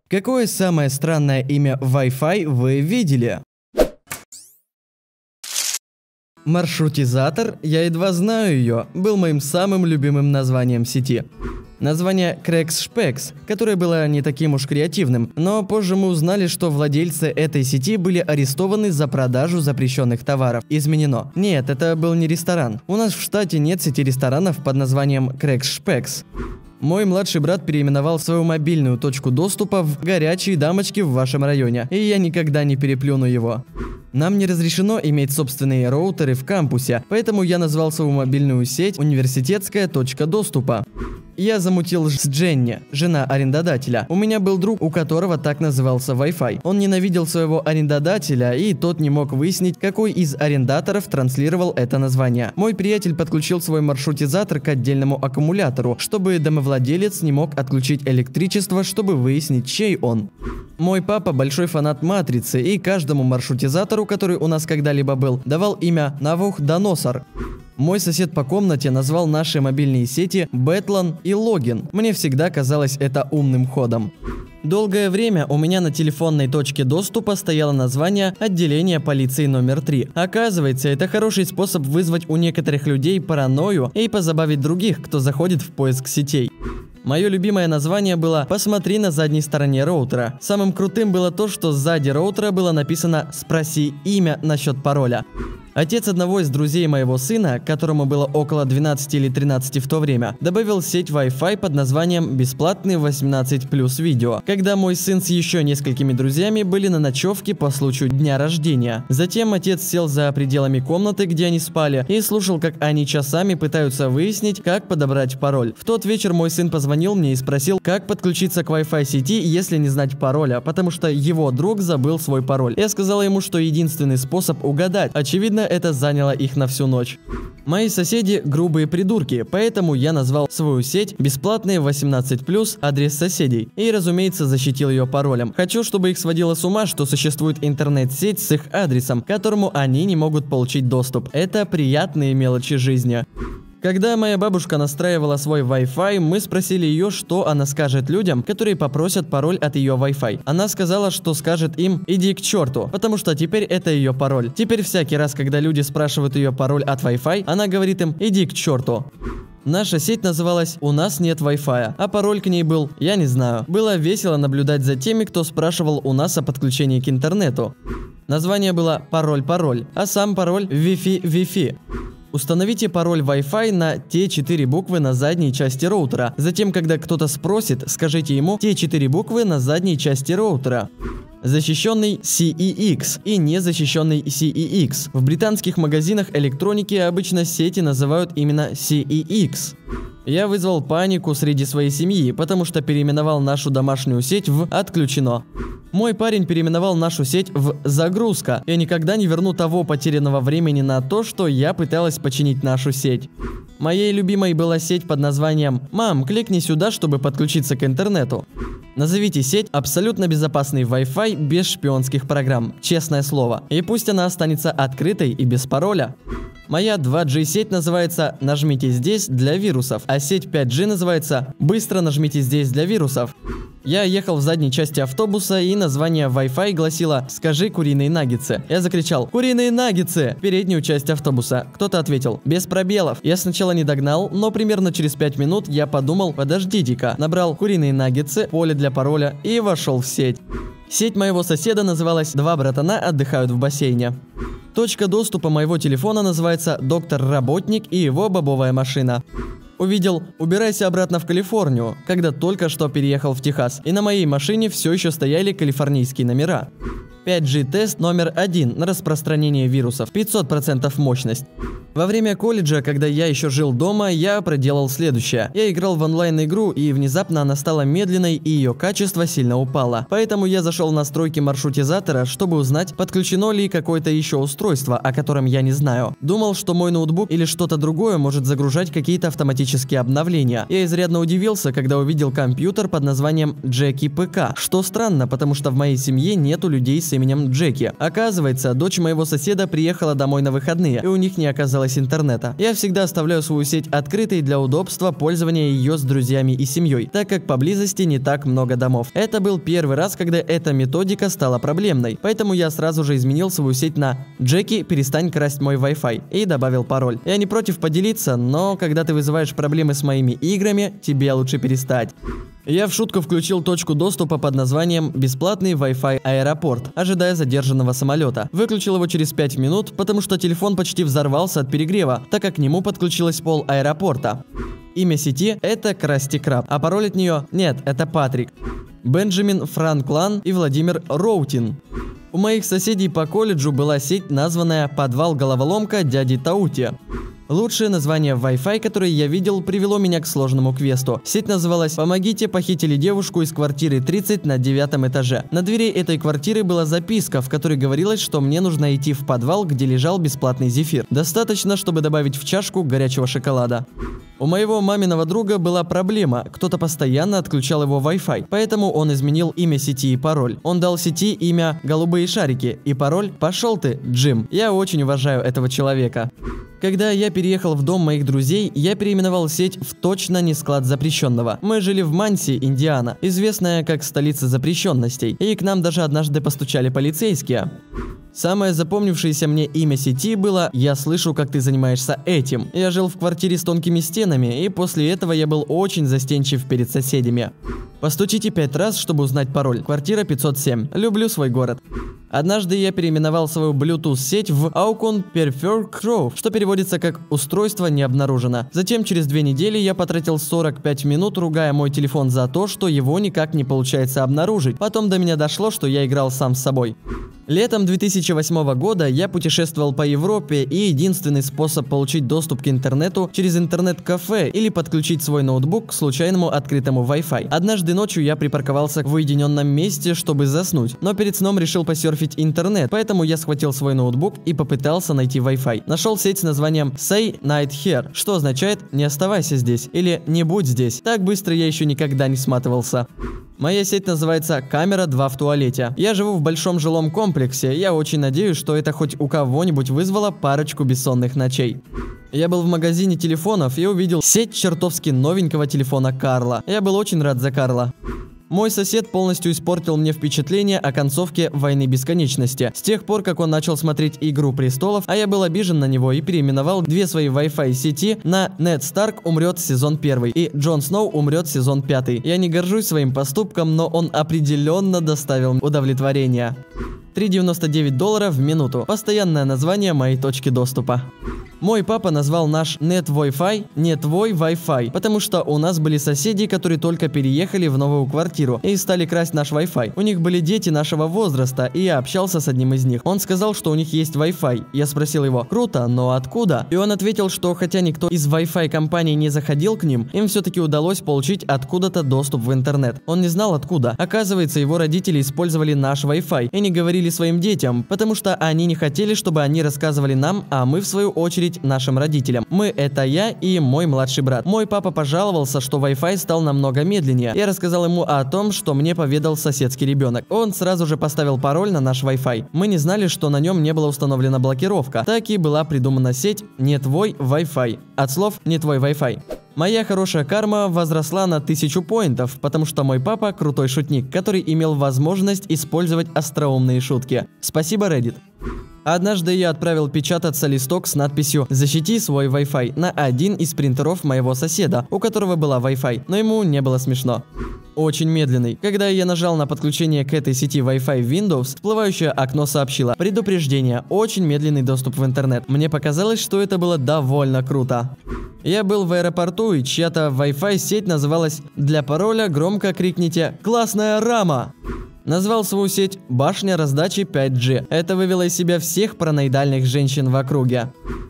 Какое самое странное имя Wi-Fi вы видели? Маршрутизатор, я едва знаю ее, был моим самым любимым названием сети. Название Крекс-Шпекс, которое было не таким уж креативным, но позже мы узнали, что владельцы этой сети были арестованы за продажу запрещенных товаров. Изменено. Нет, это был не ресторан. У нас в штате нет сети ресторанов под названием Крекс-Шпекс. Мой младший брат переименовал свою мобильную точку доступа в «Горячие дамочки в вашем районе», и я никогда не переплюну его. Нам не разрешено иметь собственные роутеры в кампусе, поэтому я назвал свою мобильную сеть «Университетская точка доступа». Я замутил с Дженни, жена арендодателя. У меня был друг, у которого так назывался Wi-Fi. Он ненавидел своего арендодателя, и тот не мог выяснить, какой из арендаторов транслировал это название. Мой приятель подключил свой маршрутизатор к отдельному аккумулятору, чтобы домовладелец не мог отключить электричество, чтобы выяснить, чей он. Мой папа большой фанат Матрицы, и каждому маршрутизатору, который у нас когда-либо был, давал имя Навуходоносор. Мой сосед по комнате назвал наши мобильные сети Бэтлан и Логин. Мне всегда казалось это умным ходом. Долгое время у меня на телефонной точке доступа стояло название «Отделение полиции номер 3». Оказывается, это хороший способ вызвать у некоторых людей паранойю и позабавить других, кто заходит в поиск сетей. Мое любимое название было «Посмотри на задней стороне роутера». Самым крутым было то, что сзади роутера было написано «Спроси имя насчет пароля». Отец одного из друзей моего сына, которому было около 12 или 13 в то время, добавил сеть Wi-Fi под названием «Бесплатный 18+ видео», когда мой сын с еще несколькими друзьями были на ночевке по случаю дня рождения. Затем отец сел за пределами комнаты, где они спали, и слушал, как они часами пытаются выяснить, как подобрать пароль. В тот вечер мой сын позвонил мне и спросил, как подключиться к Wi-Fi сети, если не знать пароля, потому что его друг забыл свой пароль. Я сказала ему, что единственный способ угадать. Очевидно, это заняло их на всю ночь. Мои соседи грубые придурки, поэтому я назвал свою сеть «Бесплатные 18+, адрес соседей» и, разумеется, защитил ее паролем. Хочу, чтобы их сводило с ума, что существует интернет-сеть с их адресом, к которому они не могут получить доступ. Это приятные мелочи жизни. Когда моя бабушка настраивала свой Wi-Fi, мы спросили ее, что она скажет людям, которые попросят пароль от ее Wi-Fi. Она сказала, что скажет им «иди к черту», потому что теперь это ее пароль. Теперь всякий раз, когда люди спрашивают ее пароль от Wi-Fi, она говорит им «иди к черту». Наша сеть называлась «У нас нет Wi-Fi», а пароль к ней был «Я не знаю». Было весело наблюдать за теми, кто спрашивал у нас о подключении к интернету. Название было «Пароль-пароль», а сам пароль «Wi-Fi». Установите пароль Wi-Fi на те 4 буквы на задней части роутера. Затем, когда кто-то спросит, скажите ему те 4 буквы на задней части роутера. Защищенный CEX и незащищенный CEX. В британских магазинах электроники обычно сети называют именно CEX. Я вызвал панику среди своей семьи, потому что переименовал нашу домашнюю сеть в «Отключено». Мой парень переименовал нашу сеть в «Загрузка». Я никогда не верну того потерянного времени на то, что я пыталась починить нашу сеть. Моей любимой была сеть под названием «Мам, кликни сюда, чтобы подключиться к интернету». Назовите сеть абсолютно безопасный Wi-Fi без шпионских программ, честное слово. И пусть она останется открытой и без пароля. Моя 2G сеть называется «Нажмите здесь для вирусов», а сеть 5G называется «Быстро нажмите здесь для вирусов». Я ехал в задней части автобуса, и название Wi-Fi гласило «Скажи куриные наггетсы». Я закричал «Куриные наггетсы!» в переднюю часть автобуса. Кто-то ответил «Без пробелов». Я сначала не догнал, но примерно через 5 минут я подумал «Подождите-ка». Набрал «Куриные наггетсы», поле для пароля и вошел в сеть. Сеть моего соседа называлась «Два братана отдыхают в бассейне». Точка доступа моего телефона называется «Доктор-работник и его бобовая машина». Увидел «Убирайся обратно в Калифорнию», когда только что переехал в Техас, и на моей машине все еще стояли калифорнийские номера. 5G тест номер 1 на распространение вирусов, 500% мощность. Во время колледжа, когда я еще жил дома, я проделал следующее. Я играл в онлайн-игру, и внезапно она стала медленной, и ее качество сильно упало. Поэтому я зашел в настройки маршрутизатора, чтобы узнать, подключено ли какое-то еще устройство, о котором я не знаю. Думал, что мой ноутбук или что-то другое может загружать какие-то автоматические обновления. Я изрядно удивился, когда увидел компьютер под названием Jackie ПК, что странно, потому что в моей семье нету людей с именем Джеки. Оказывается, дочь моего соседа приехала домой на выходные, и у них не оказалось интернета. Я всегда оставляю свою сеть открытой для удобства пользования ее с друзьями и семьей, так как поблизости не так много домов. Это был первый раз, когда эта методика стала проблемной, поэтому я сразу же изменил свою сеть на «Джеки, перестань красть мой Wi-Fi» и добавил пароль. Я не против поделиться, но когда ты вызываешь проблемы с моими играми, тебе лучше перестать. Я в шутку включил точку доступа под названием «Бесплатный Wi-Fi аэропорт», ожидая задержанного самолета. Выключил его через 5 минут, потому что телефон почти взорвался от перегрева, так как к нему подключилось пол аэропорта. Имя сети – это Красти Краб, а пароль от нее – нет, это Патрик, Бенджамин Франклан и Владимир Роутин. У моих соседей по колледжу была сеть, названная «Подвал-головоломка дяди Таути». Лучшее название Wi-Fi, которое я видел, привело меня к сложному квесту. Сеть называлась «Помогите, похитили девушку из квартиры 30 на 9 этаже». На двери этой квартиры была записка, в которой говорилось, что мне нужно идти в подвал, где лежал бесплатный зефир. Достаточно, чтобы добавить в чашку горячего шоколада. У моего маминого друга была проблема, кто-то постоянно отключал его Wi-Fi, поэтому он изменил имя сети и пароль. Он дал сети имя «Голубые шарики» и пароль «Пошел ты, Джим». Я очень уважаю этого человека. Когда я переехал в дом моих друзей, я переименовал сеть в точно не склад запрещенного. Мы жили в Манси, Индиана, известная как столица запрещенностей, и к нам даже однажды постучали полицейские. Самое запомнившееся мне имя сети было «Я слышу, как ты занимаешься этим». Я жил в квартире с тонкими стенами, и после этого я был очень застенчив перед соседями. Постучите 5 раз, чтобы узнать пароль. Квартира 507. Люблю свой город. Однажды я переименовал свою Bluetooth-сеть в Aukon Perfect Crow, что переводится как «устройство не обнаружено». Затем через 2 недели я потратил 45 минут, ругая мой телефон за то, что его никак не получается обнаружить. Потом до меня дошло, что я играл сам с собой. Летом 2008 года я путешествовал по Европе, и единственный способ получить доступ к интернету через интернет-кафе или подключить свой ноутбук к случайному открытому Wi-Fi. Однажды ночью я припарковался в уединенном месте, чтобы заснуть, но перед сном решил посерфить интернет, поэтому я схватил свой ноутбук и попытался найти Wi-Fi. Нашел сеть с названием Say Night Here, что означает «не оставайся здесь» или «не будь здесь». Так быстро я еще никогда не сматывался. Моя сеть называется «Камера 2 в туалете». Я живу в большом жилом комплексе, я очень надеюсь, что это хоть у кого-нибудь вызвало парочку бессонных ночей. Я был в магазине телефонов и увидел сеть чертовски новенького телефона Карла. Я был очень рад за Карла. Мой сосед полностью испортил мне впечатление о концовке «Войны бесконечности». С тех пор, как он начал смотреть «Игру престолов», а я был обижен на него и переименовал 2 свои Wi-Fi сети на «Нед Старк умрет сезон 1» и «Джон Сноу умрет сезон 5». Я не горжусь своим поступком, но он определенно доставил удовлетворение. $3,99 в минуту. Постоянное название моей точки доступа. Мой папа назвал наш нет Wi-Fi не твой Wi-Fi, потому что у нас были соседи, которые только переехали в новую квартиру и стали красть наш Wi-Fi. У них были дети нашего возраста, и я общался с одним из них. Он сказал, что у них есть Wi-Fi. Я спросил его: круто, но откуда? И он ответил, что хотя никто из Wi-Fi компаний не заходил к ним, им все-таки удалось получить откуда-то доступ в интернет. Он не знал откуда. Оказывается, его родители использовали наш Wi-Fi и не говорили своим детям, потому что они не хотели, чтобы они рассказывали нам, а мы в свою очередь нашим родителям. Мы — это я и мой младший брат. Мой папа пожаловался, что Wi-Fi стал намного медленнее. Я рассказал ему о том, что мне поведал соседский ребенок. Он сразу же поставил пароль на наш Wi-Fi. Мы не знали, что на нем не была установлена блокировка. Так и была придумана сеть «Не твой Wi-Fi» от слов «Не твой Wi-Fi». Моя хорошая карма возросла на 1000 поинтов, потому что мой папа крутой шутник, который имел возможность использовать остроумные шутки. Спасибо, Reddit. Однажды я отправил печататься листок с надписью «Защити свой Wi-Fi» на один из принтеров моего соседа, у которого была Wi-Fi, но ему не было смешно. Очень медленный. Когда я нажал на подключение к этой сети Wi-Fi в Windows, всплывающее окно сообщило: предупреждение, очень медленный доступ в интернет. Мне показалось, что это было довольно круто. Я был в аэропорту, и чья-то Wi-Fi сеть называлась «Для пароля громко крикните «Классная рама!». Назвал свою сеть «Башня раздачи 5G». Это вывело из себя всех параноидальных женщин в округе.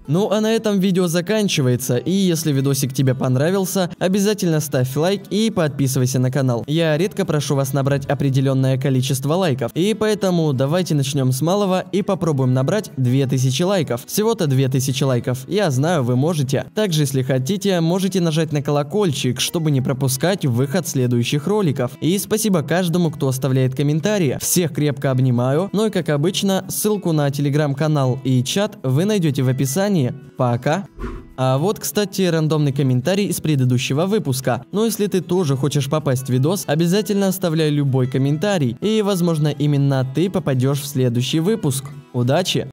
Ну а на этом видео заканчивается, и если видосик тебе понравился, обязательно ставь лайк и подписывайся на канал. Я редко прошу вас набрать определенное количество лайков, и поэтому давайте начнем с малого и попробуем набрать 2000 лайков. Всего-то 2000 лайков, я знаю, вы можете. Также, если хотите, можете нажать на колокольчик, чтобы не пропускать выход следующих роликов. И спасибо каждому, кто оставляет комментарии. Всех крепко обнимаю, ну и как обычно, ссылку на телеграм-канал и чат вы найдете в описании. Пока! А вот, кстати, рандомный комментарий из предыдущего выпуска. Но если ты тоже хочешь попасть в видос, обязательно оставляй любой комментарий, и, возможно, именно ты попадешь в следующий выпуск. Удачи!